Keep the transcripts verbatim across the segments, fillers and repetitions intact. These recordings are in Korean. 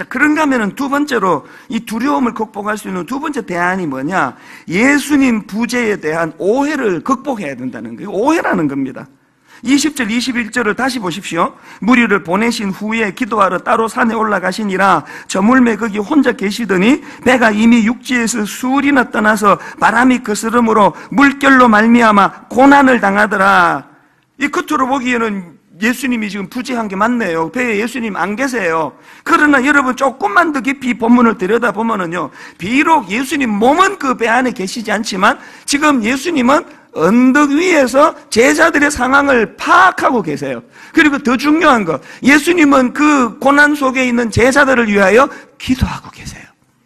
자, 그런가 하면은 두 번째로 이 두려움을 극복할 수 있는 두 번째 대안이 뭐냐? 예수님 부재에 대한 오해를 극복해야 된다는 거예요. 오해라는 겁니다. 이십 절, 이십일 절을 다시 보십시오. 무리를 보내신 후에 기도하러 따로 산에 올라가시니라. 저물매 거기 혼자 계시더니 배가 이미 육지에서 수리나 떠나서 바람이 거스름으로 물결로 말미암아 고난을 당하더라. 이 겉으로 보기에는 예수님이 지금 부재한 게 맞네요. 배에 예수님 안 계세요. 그러나 여러분 조금만 더 깊이 본문을 들여다보면은요, 비록 예수님 몸은 그 배 안에 계시지 않지만 지금 예수님은 언덕 위에서 제자들의 상황을 파악하고 계세요. 그리고 더 중요한 거, 예수님은 그 고난 속에 있는 제자들을 위하여 기도하고 계세요.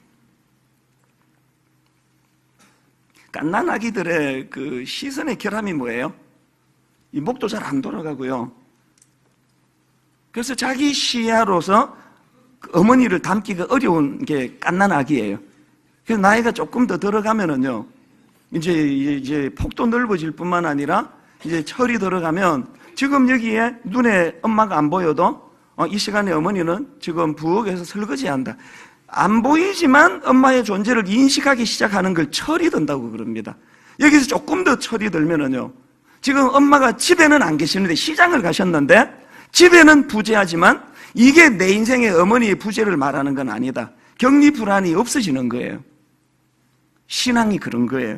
갓난아기들의 그 시선의 결함이 뭐예요? 이 목도 잘 안 돌아가고요. 그래서 자기 시야로서 어머니를 담기가 어려운 게 갓난아기예요. 그래서 나이가 조금 더 들어가면은요, 이제, 이제 폭도 넓어질 뿐만 아니라 이제 철이 들어가면 지금 여기에 눈에 엄마가 안 보여도 어, 이 시간에 어머니는 지금 부엌에서 설거지한다. 안 보이지만 엄마의 존재를 인식하기 시작하는 걸 철이 든다고 그럽니다. 여기서 조금 더 철이 들면은요, 지금 엄마가 집에는 안 계시는데 시장을 가셨는데 집에는 부재하지만 이게 내 인생의 어머니의 부재를 말하는 건 아니다. 격리 불안이 없어지는 거예요. 신앙이 그런 거예요.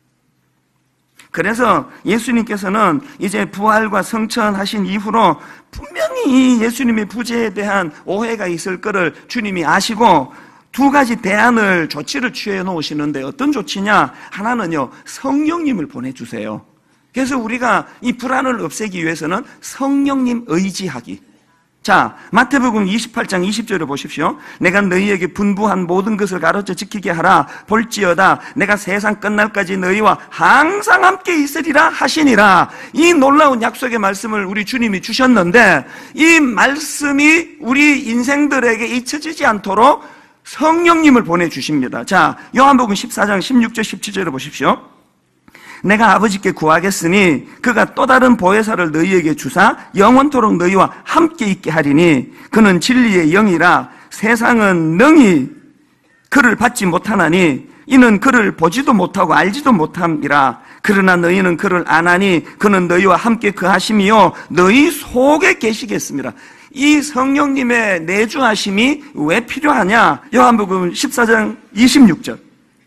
그래서 예수님께서는 이제 부활과 성천하신 이후로 분명히 예수님의 부재에 대한 오해가 있을 거를 주님이 아시고 두 가지 대안을, 조치를 취해 놓으시는데 어떤 조치냐? 하나는요, 성령님을 보내주세요. 그래서 우리가 이 불안을 없애기 위해서는 성령님 의지하기. 자, 마태복음 이십팔 장 이십 절을 보십시오. 내가 너희에게 분부한 모든 것을 가르쳐 지키게 하라. 볼지어다 내가 세상 끝날까지 너희와 항상 함께 있으리라 하시니라. 이 놀라운 약속의 말씀을 우리 주님이 주셨는데 이 말씀이 우리 인생들에게 잊혀지지 않도록 성령님을 보내주십니다. 자, 요한복음 십사 장 십육 절 십칠 절을 보십시오. 내가 아버지께 구하겠으니 그가 또 다른 보혜사를 너희에게 주사 영원토록 너희와 함께 있게 하리니 그는 진리의 영이라. 세상은 능히 그를 받지 못하나니 이는 그를 보지도 못하고 알지도 못함이라. 그러나 너희는 그를 아나니 그는 너희와 함께 거하심이요 너희 속에 계시겠습니다. 이 성령님의 내주하심이 왜 필요하냐? 요한복음 십사 장 이십육 절.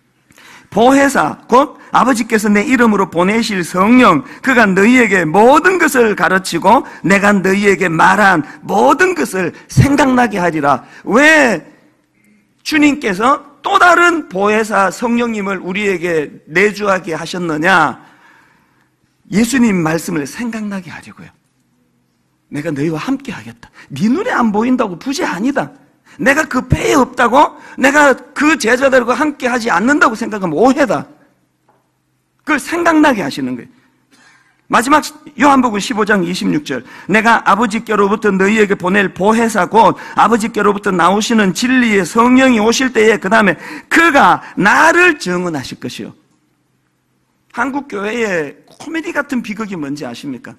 보혜사 곧 아버지께서 내 이름으로 보내실 성령, 그가 너희에게 모든 것을 가르치고 내가 너희에게 말한 모든 것을 생각나게 하리라. 왜 주님께서 또 다른 보혜사 성령님을 우리에게 내주하게 하셨느냐? 예수님 말씀을 생각나게 하려고요. 내가 너희와 함께 하겠다. 네 눈에 안 보인다고 부재 아니다. 내가 그 배에 없다고, 내가 그 제자들과 함께 하지 않는다고 생각하면 오해다. 그걸 생각나게 하시는 거예요. 마지막 요한복음 십오 장 이십육 절. 내가 아버지께로부터 너희에게 보낼 보혜사 곧 아버지께로부터 나오시는 진리의 성령이 오실 때에 그 다음에 그가 나를 증언하실 것이요. 한국 교회의 코미디 같은 비극이 뭔지 아십니까?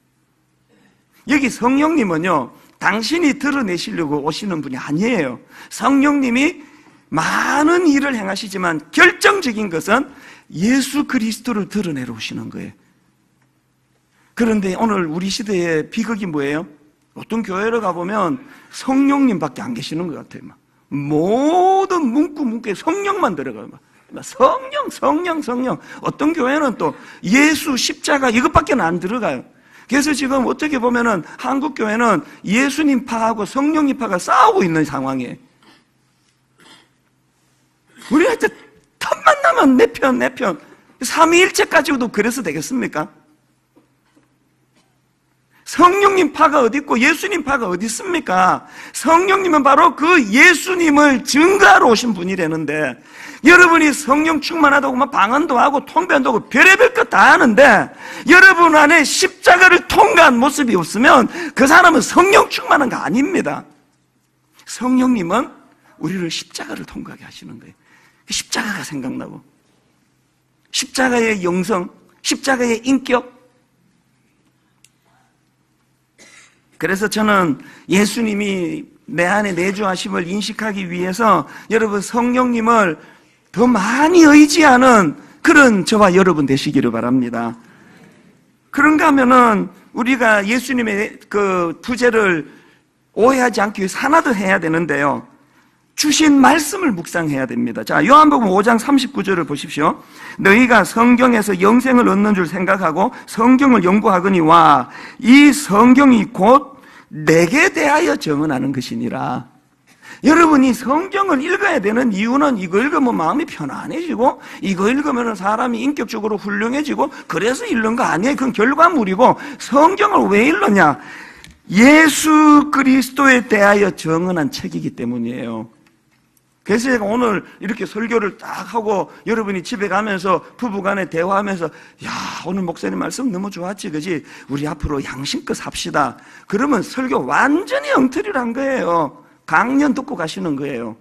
여기 성령님은요, 당신이 드러내시려고 오시는 분이 아니에요. 성령님이 많은 일을 행하시지만 결정적인 것은 예수 그리스도를 드러내러 오시는 거예요. 그런데 오늘 우리 시대의 비극이 뭐예요? 어떤 교회를 가보면 성령님밖에 안 계시는 것 같아요. 막. 모든 문구 문구에 성령만 들어가요. 막. 성령, 성령, 성령. 어떤 교회는 또 예수, 십자가 이것밖에 안 들어가요. 그래서 지금 어떻게 보면은 한국 교회는 예수님 파하고 성령님 파가 싸우고 있는 상황이에요. 우리가 이제 틈만 나면 내 편, 내 편. 삼위일체까지도 그래서 되겠습니까? 성령님 파가 어디 있고 예수님 파가 어디 있습니까? 성령님은 바로 그 예수님을 증거하러 오신 분이라는데, 여러분이 성령 충만하다고 막 방언도 하고 통변도 하고 별의별 것 다 하는데 여러분 안에 십자가를 통과한 모습이 없으면 그 사람은 성령 충만한 거 아닙니다. 성령님은 우리를 십자가를 통과하게 하시는 거예요. 십자가가 생각나고, 십자가의 영성, 십자가의 인격. 그래서 저는 예수님이 내 안에 내주하심을 인식하기 위해서 여러분 성령님을 더 많이 의지하는 그런 저와 여러분 되시기를 바랍니다. 그런가 하면은 우리가 예수님의 그 부재를 오해하지 않기 위해서 하나 더 해야 되는데요. 주신 말씀을 묵상해야 됩니다. 자, 요한복음 오 장 삼십구 절을 보십시오. 너희가 성경에서 영생을 얻는 줄 생각하고 성경을 연구하거니와 이 성경이 곧 내게 대하여 증언하는 것이니라. 여러분이 성경을 읽어야 되는 이유는 이거 읽으면 마음이 편안해지고 이거 읽으면 사람이 인격적으로 훌륭해지고 그래서 읽는 거 아니에요. 그건 결과물이고 성경을 왜 읽느냐? 예수 그리스도에 대하여 증언한 책이기 때문이에요. 그래서 제가 오늘 이렇게 설교를 딱 하고 여러분이 집에 가면서 부부간에 대화하면서 야 오늘 목사님 말씀 너무 좋았지 그지? 우리 앞으로 양심껏 삽시다. 그러면 설교 완전히 엉터리를 한 거예요. 강연 듣고 가시는 거예요.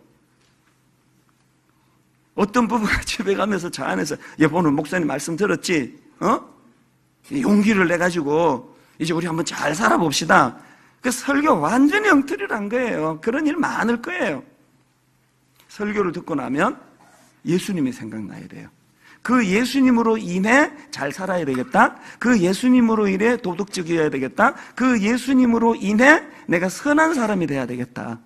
어떤 부부가 집에 가면서 차 안에서 여보 오늘 목사님 말씀 들었지? 어? 용기를 내가지고 이제 우리 한번 잘 살아봅시다. 그 설교 완전히 엉터리를 한 거예요. 그런 일 많을 거예요. 설교를 듣고 나면 예수님이 생각나야 돼요. 그 예수님으로 인해 잘 살아야 되겠다. 그 예수님으로 인해 도덕적이어야 되겠다. 그 예수님으로 인해 내가 선한 사람이 돼야 되겠다.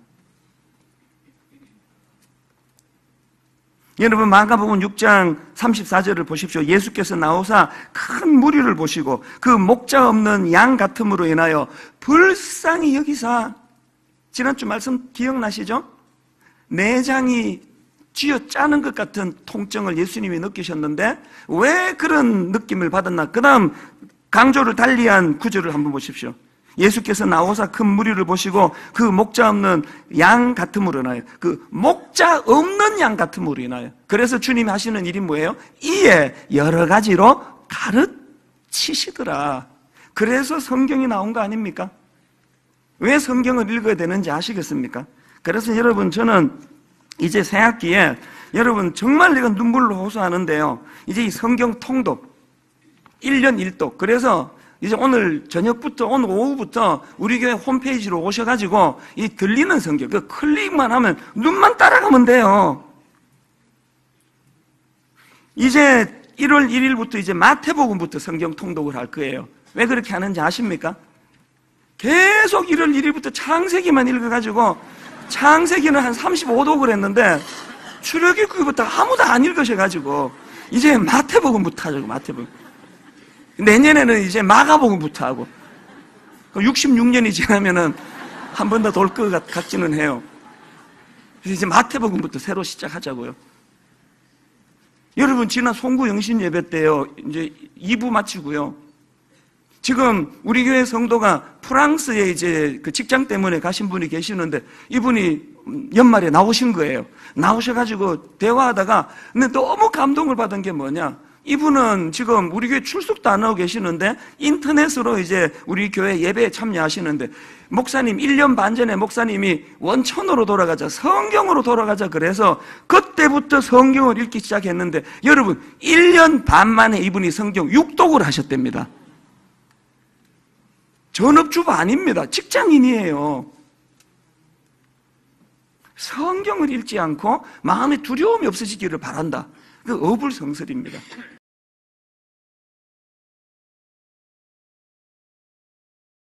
여러분 마가복음 육 장 삼십사 절을 보십시오. 예수께서 나오사 큰 무리를 보시고 그 목자 없는 양 같음으로 인하여 불쌍히 여기사, 지난주 말씀 기억나시죠? 내장이 쥐어짜는 것 같은 통증을 예수님이 느끼셨는데 왜 그런 느낌을 받았나? 그 다음 강조를 달리한 구절을 한번 보십시오. 예수께서 나오사 큰 무리를 보시고 그 목자 없는 양 같음으로 인하여, 그 목자 없는 양 같음으로 인하여, 그래서 주님이 하시는 일이 뭐예요? 이에 여러 가지로 가르치시더라. 그래서 성경이 나온 거 아닙니까? 왜 성경을 읽어야 되는지 아시겠습니까? 그래서 여러분 저는 이제 새 학기에 여러분 정말 내가 눈물로 호소하는데요. 이제 이 성경 통독 일 년 일 독, 그래서 이제 오늘 저녁부터 오늘 오후부터 우리 교회 홈페이지로 오셔가지고 이 들리는 성경 그 클릭만 하면 눈만 따라가면 돼요. 이제 일월 일일부터 이제 마태복음부터 성경 통독을 할 거예요. 왜 그렇게 하는지 아십니까? 계속 일월 일일부터 창세기만 읽어가지고 창세기는 한 삼십오 독을 했는데 출애굽기부터 아무도 안 읽으셔가지고 이제 마태복음부터 하자고. 마태복음 내년에는 이제 마가복음부터 하고 육십육 년이 지나면은 한 번 더 돌 것 같기는 해요. 그래서 이제 마태복음부터 새로 시작하자고요. 여러분 지난 송구 영신 예배 때요 이제 이 부 마치고요. 지금 우리 교회 성도가 프랑스에 이제 그 직장 때문에 가신 분이 계시는데 이분이 연말에 나오신 거예요. 나오셔가지고 대화하다가 근데 너무 감동을 받은 게 뭐냐? 이분은 지금 우리 교회 출석도 안 하고 계시는데 인터넷으로 이제 우리 교회 예배에 참여하시는데 목사님 일 년 반 전에 목사님이 원천으로 돌아가자, 성경으로 돌아가자 그래서 그때부터 성경을 읽기 시작했는데 여러분 일 년 반 만에 이분이 성경 육 독을 하셨답니다. 전업주부 아닙니다. 직장인이에요. 성경을 읽지 않고 마음에 두려움이 없어지기를 바란다. 그 어불성설입니다.